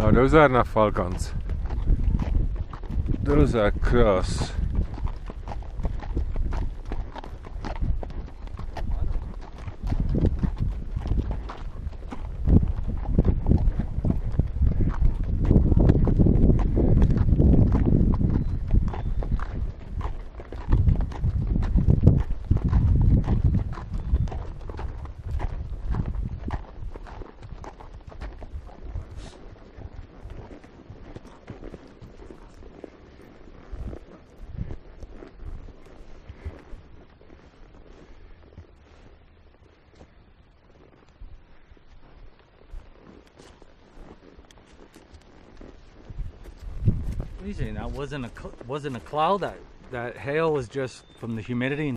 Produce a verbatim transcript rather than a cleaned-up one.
Oh, those are not falcons. Those are crows. What are you saying? That wasn't a cl- wasn't a cloud. That that hail was just from the humidity.